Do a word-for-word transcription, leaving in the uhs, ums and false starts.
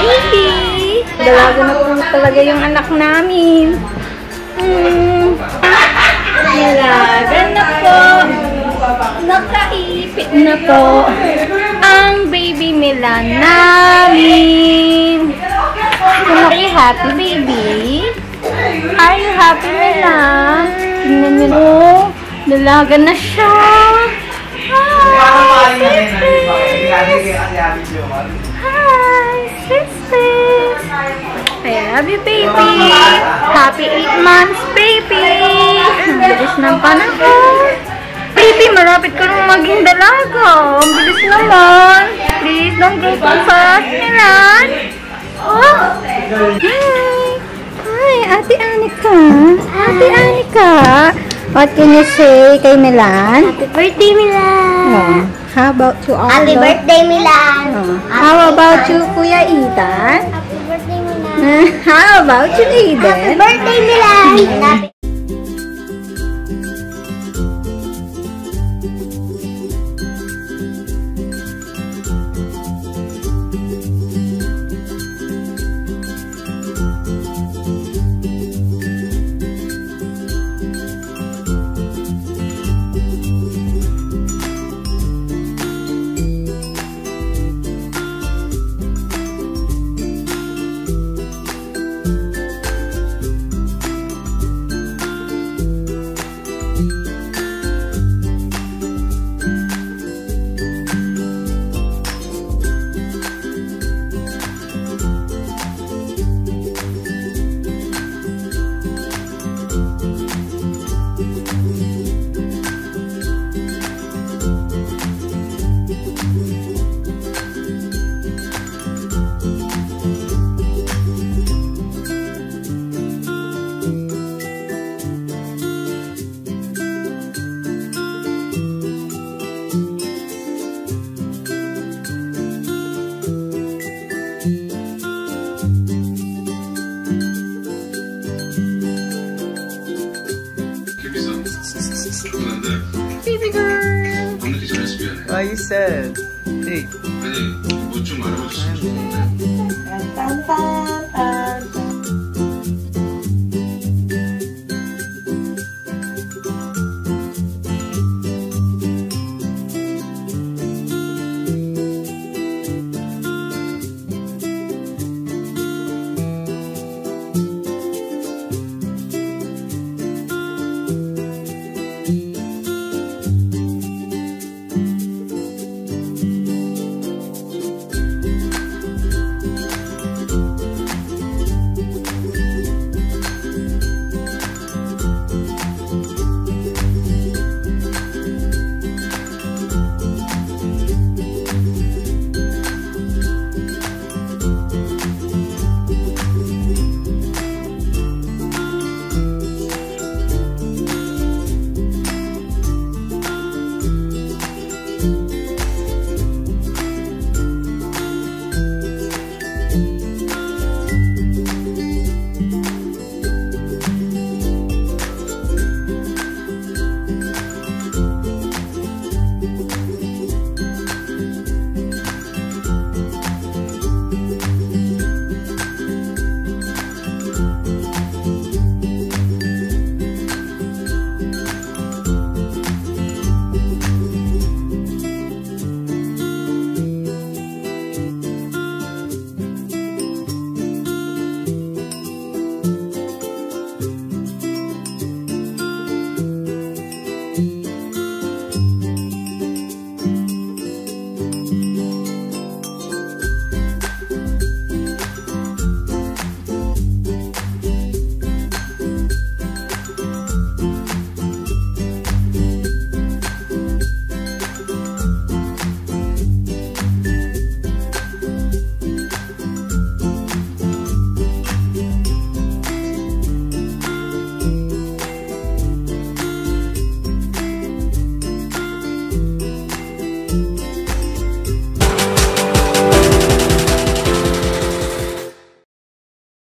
baby. Dalaga na po talaga yung anak namin. Hmm. Dalaga na po. Nakaipit na po ang baby Milan namin. Are you happy, baby? Are you happy, Milan? Tingnan nyo po. Dalaga na siya. Hi, Hi, SisLys. I love you, baby. Happy eight months, baby. Ang bilis ng panahon. Baby, marapit ka nung maging dalaga. Ang bilis naman. Please, don't go too fast, Milan. Oh. Hi. Hi, Ate Anika. Ate Anika. What can you say kay Milan? Happy birthday, Milan. Oh. How about you all? Happy birthday, Milan. Oh. How about you, Kuya Ethan? Happy birthday, Milan. How about you, Eden? Happy birthday, Milan. Baby girl. Why you sad? Hey. 아니 뭐 좀 알아볼 수 있어.